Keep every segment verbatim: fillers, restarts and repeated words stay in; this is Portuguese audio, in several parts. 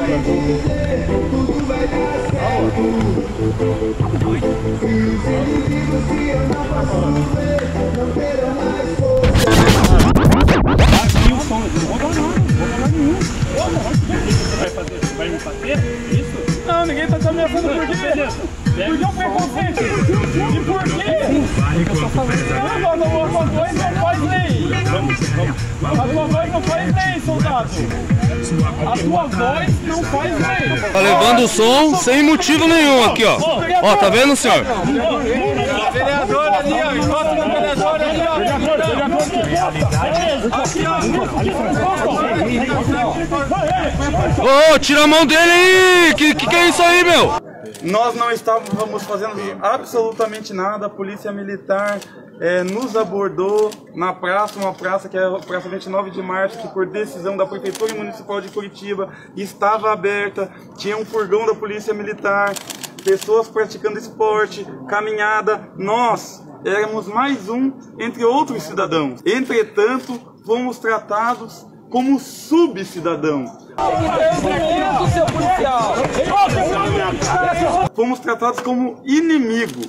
Aqui o som, não vou dar não, não vou dar nenhum. Vai fazer, vai me fazer isso? Não, ninguém tá te ameaçando por quê? Por que o preconceito? E por quê? Eu tô falando. Não, não, a tua voz não faz lei. Vamos, vamos. A tua voz não faz lei, soldado. A tua voz não faz lei. Tá levando o som sem motivo nenhum aqui, ó. Ó, tá vendo, senhor? Vereador ali, ó. Encosta no vereador ali, ó. Ô, ô, tira a mão dele aí! Que, que que é isso aí, meu? Nós não estávamos fazendo absolutamente nada, a polícia militar é, nos abordou na praça, uma praça que é a Praça vinte e nove de março, que por decisão da Prefeitura Municipal de Curitiba estava aberta, tinha um furgão da polícia militar, pessoas praticando esporte, caminhada, nós éramos mais um entre outros cidadãos. Entretanto, fomos tratados como subcidadãos. Fomos tratados como inimigo.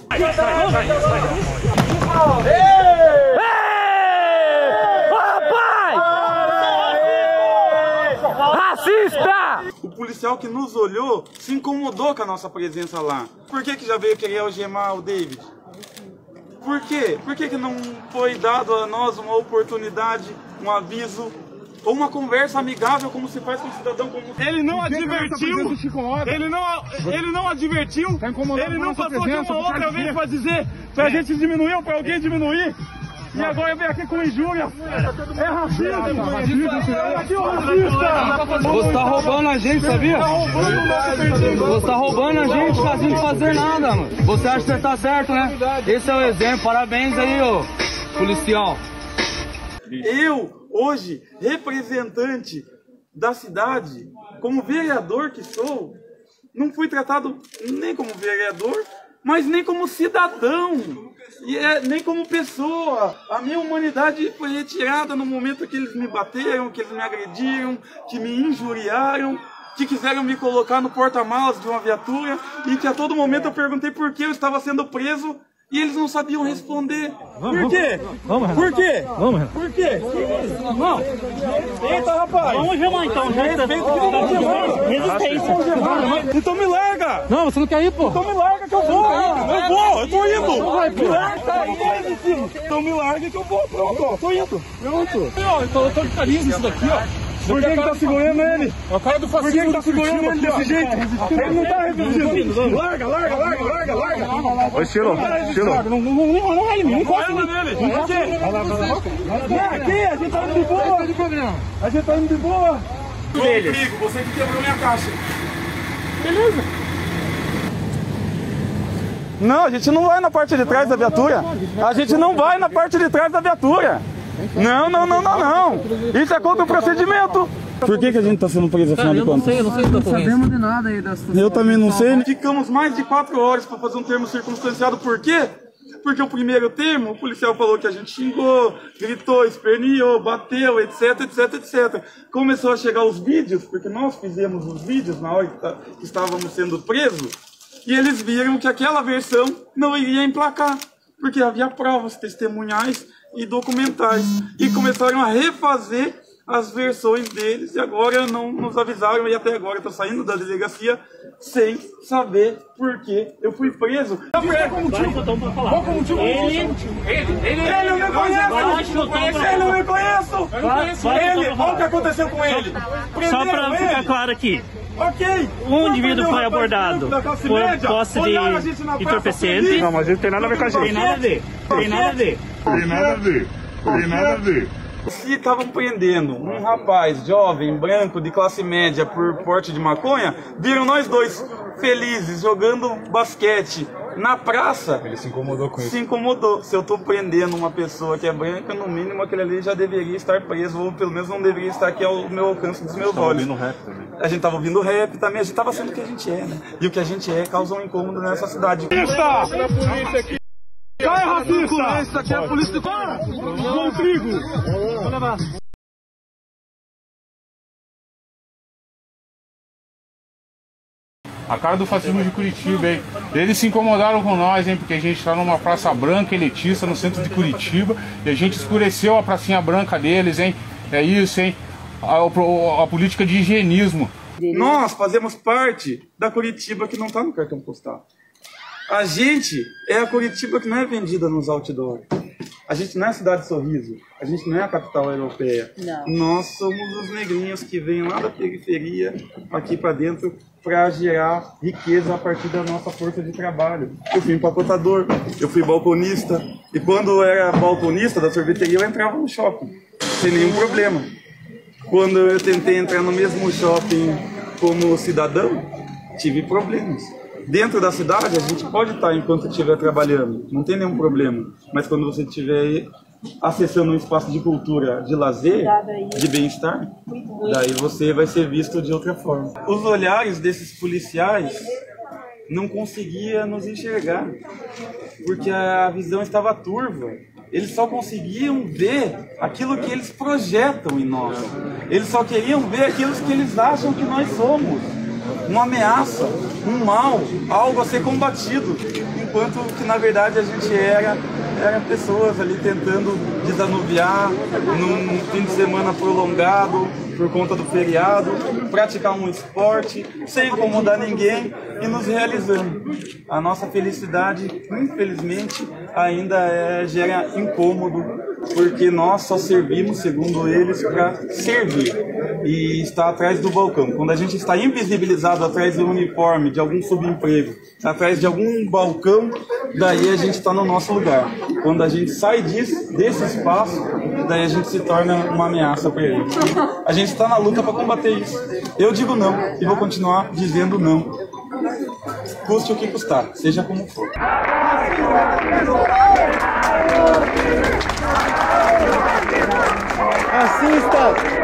Racista! O policial que nos olhou se incomodou com a nossa presença lá. Por que que já veio querer algemar o David? Por quê? Por que que não foi dado a nós uma oportunidade, um aviso ou uma conversa amigável como se faz com um cidadão como ele não advertiu, ele não, ele não advertiu, ele não passou de uma outra vez para dizer pra gente diminuir ou pra alguém diminuir. E agora vem aqui com injúria. É racista, é racista. Você tá roubando a gente, sabia? Você tá roubando a gente sem fazer nada, mano. Você acha que você tá certo, né? Esse é o exemplo. Parabéns aí, ô policial. Eu, hoje, representante da cidade, como vereador que sou, não fui tratado nem como vereador, mas nem como cidadão, e é, nem como pessoa. A minha humanidade foi retirada no momento que eles me bateram, que eles me agrediram, que me injuriaram, que quiseram me colocar no porta-malas de uma viatura, e que a todo momento eu perguntei por que eu estava sendo preso, e eles não sabiam responder. Por quê? Vamos, Por quê? Vamos, Por quê? Não. Eita, rapaz. Vamos gemar então. Resistência. Então me larga. Não, você não quer ir, pô? Então me larga que eu vou. Eu vou, eu tô indo. Me larga aí, filho. Então me larga que eu vou. Pronto, tô indo. Pronto. Eu tô autoritarismo isso daqui, ó. Por que que tá segurando ele? O cara do Por que que tá segurando ele desse jeito? Ele não tá resistindo. Larga, larga, larga, larga, larga. Ô, Estilo, Estilo. Não, não, não, não, não vai em mim, não encosta nele. Não encosta nele. Vem aqui, a gente tá indo de boa. A gente tá indo de boa. Rodrigo, você que quebrou minha caixa. Beleza. Não, a gente não vai na parte de trás da viatura. A gente não vai na parte de trás da viatura. Não, não, não, não, não. Isso é contra o procedimento. Por que que a gente está sendo preso, afinal de contas? Eu não sei, eu não sei. Não sabemos de nada aí da situação. Eu também não sei. Ficamos mais de quatro horas para fazer um termo circunstanciado. Por quê? Porque o primeiro termo, o policial falou que a gente xingou, gritou, esperneou, bateu, etc, etc, etcétera. Começou a chegar os vídeos, porque nós fizemos os vídeos na hora que estávamos sendo presos, e eles viram que aquela versão não iria emplacar, porque havia provas testemunhais e documentais, e começaram a refazer as versões deles, e agora não nos avisaram, e até agora estou saindo da delegacia sem saber por que eu fui preso. Qual foi o motivo? Ele, ele, ele, ele eu não conheço, ele eu não conheço, ele, olha o que aconteceu com ele. Só para ficar claro aqui, ok. um indivíduo foi abordado por posse de entorpecente. Não, mas ele tem nada a ver com a gente. Tem nada a ver, tem nada a ver. Tem nada a ver, tem nada a ver. Se estavam prendendo um rapaz jovem, branco, de classe média por porte de maconha, viram nós dois felizes jogando basquete na praça. Ele se incomodou com isso. Se incomodou. Se eu estou prendendo uma pessoa que é branca, no mínimo aquele ali já deveria estar preso, ou pelo menos não deveria estar aqui ao meu alcance dos meus olhos. Rap também. A gente estava ouvindo rap também, a gente estava sendo o que a gente é, né? E o que a gente é causa um incômodo nessa cidade. Racista! Cai, racista! Isso aqui é a polícia do cara! Rodrigo! Vou levar. A cara do fascismo de Curitiba, hein? Eles se incomodaram com nós, hein? Porque a gente tá numa praça branca elitista no centro de Curitiba e a gente escureceu a pracinha branca deles, hein? É isso, hein? A, a, a política de higienismo. Nós fazemos parte da Curitiba que não está no cartão postal. A gente é a Curitiba que não é vendida nos outdoors. A gente não é a cidade de Sorriso. A gente não é a capital europeia. Não. Nós somos os negrinhos que vêm lá da periferia aqui para dentro para gerar riqueza a partir da nossa força de trabalho. Eu fui empacotador, eu fui balconista. E quando eu era balconista da sorveteria, eu entrava no shopping, sem nenhum problema. Quando eu tentei entrar no mesmo shopping como cidadão, tive problemas. Dentro da cidade, a gente pode estar enquanto estiver trabalhando, não tem nenhum problema. Mas quando você estiver acessando um espaço de cultura, de lazer, de bem-estar, daí você vai ser visto de outra forma. Os olhares desses policiais não conseguiam nos enxergar, porque a visão estava turva. Eles só conseguiam ver aquilo que eles projetam em nós. Eles só queriam ver aquilo que eles acham que nós somos. Uma ameaça, um mal, algo a ser combatido. Enquanto que na verdade a gente era, era pessoas ali tentando desanuviar num fim de semana prolongado por conta do feriado, praticar um esporte, sem incomodar ninguém e nos realizando. A nossa felicidade, infelizmente, ainda é, gera incômodo, porque nós só servimos, segundo eles, para servir e estar atrás do balcão. Quando a gente está invisibilizado atrás do uniforme de algum subemprego, atrás de algum balcão, daí a gente está no nosso lugar. Quando a gente sai disso, desse espaço, daí a gente se torna uma ameaça para eles. A gente está na luta para combater isso. Eu digo não e vou continuar dizendo não. Custe o que custar, seja como for. Assista!